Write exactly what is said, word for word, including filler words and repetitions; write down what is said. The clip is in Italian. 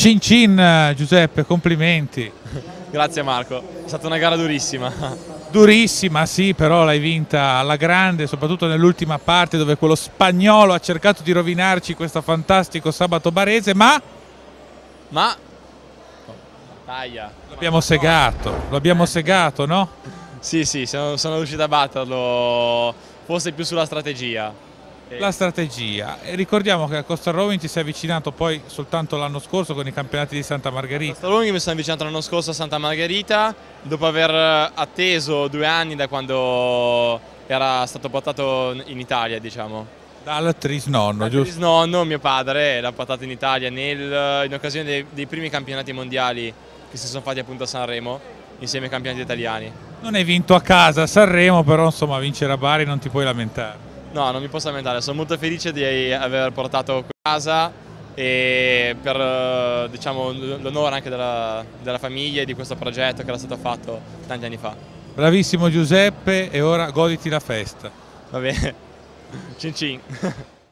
Cin cin Giuseppe, complimenti. Grazie Marco, è stata una gara durissima. Durissima, sì, però l'hai vinta alla grande, soprattutto nell'ultima parte dove quello spagnolo ha cercato di rovinarci questo fantastico sabato barese, ma... Ma... Taglia. L'abbiamo segato, lo abbiamo segato, no? Sì, sì, sono, sono riuscito a batterlo, forse più sulla strategia. La strategia. E ricordiamo che a Costa Rowing ti sei avvicinato poi soltanto l'anno scorso con i campionati di Santa Margherita. Costa Rowing mi sono avvicinato l'anno scorso a Santa Margherita, dopo aver atteso due anni da quando era stato portato in Italia, diciamo. Dal trisnonno, Dal giusto? trisnonno, mio padre, l'ha portato in Italia nel, in occasione dei, dei primi campionati mondiali che si sono fatti appunto a Sanremo, insieme ai campionati italiani. Non hai vinto a casa a Sanremo, però insomma vincere a Bari non ti puoi lamentare. No, non mi posso lamentare, sono molto felice di aver portato a casa e per diciamo, l'onore anche della, della famiglia e di questo progetto che era stato fatto tanti anni fa. Bravissimo Giuseppe, e ora goditi la festa. Va bene, cin cin.